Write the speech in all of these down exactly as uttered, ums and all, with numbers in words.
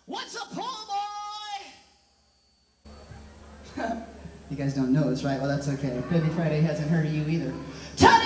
What's a poor boy? You guys don't know this, right? Well, that's okay. Baby Friday hasn't heard of you either. Tony!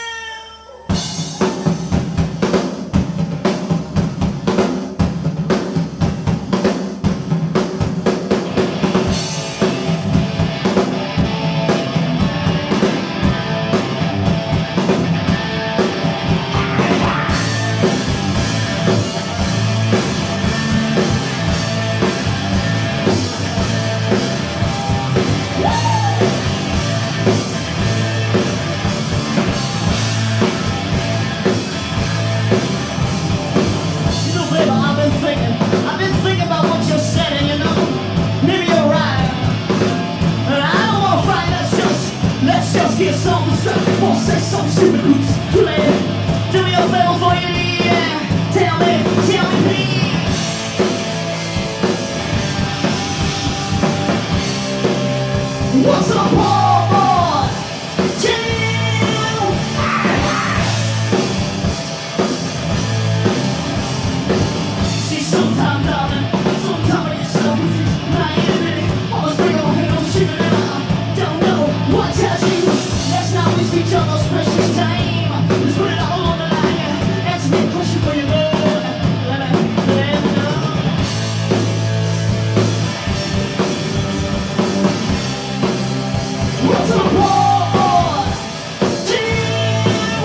Hear songs or say some stupid roots too late. Do me a favor for you, yeah. Tell me, tell me please. What's up, poor boy? Chill. See, sometimes, darling, sometimes when yourself is my enemy. Always bring on hate on shit and I don't know what tells you. Always each other's precious time. Let's put it all on the line. Answer me a question for your love. Let me, let me know. What's up, poor boy? Chill.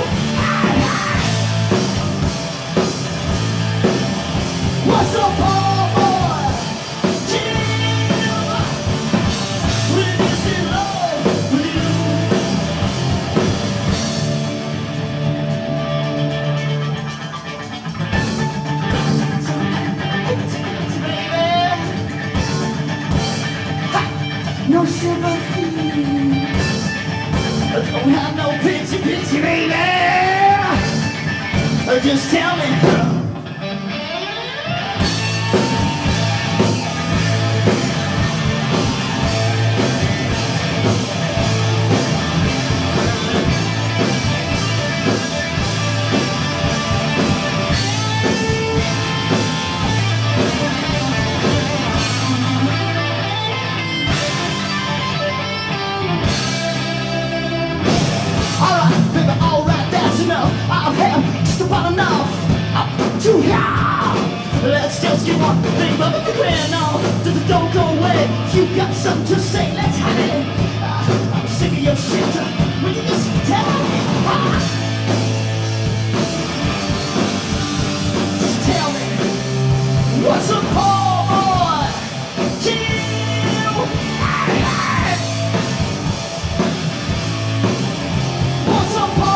What's up, poor boy? Chill. When is in love with you? No sympathy. I don't have no pity, pity, baby. Just tell me. I'll have just about enough. Up to here. Let's just get one thing perfectly clear now. Don't go away. If you got something to say, let's have it. Uh, I'm sick of your shit. Will you just tell me? Ah. Just tell me. What's a poor boy? Chill. What's a poor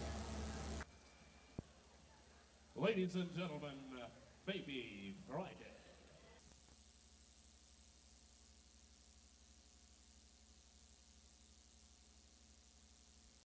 Ladies and gentlemen, Baby Friday.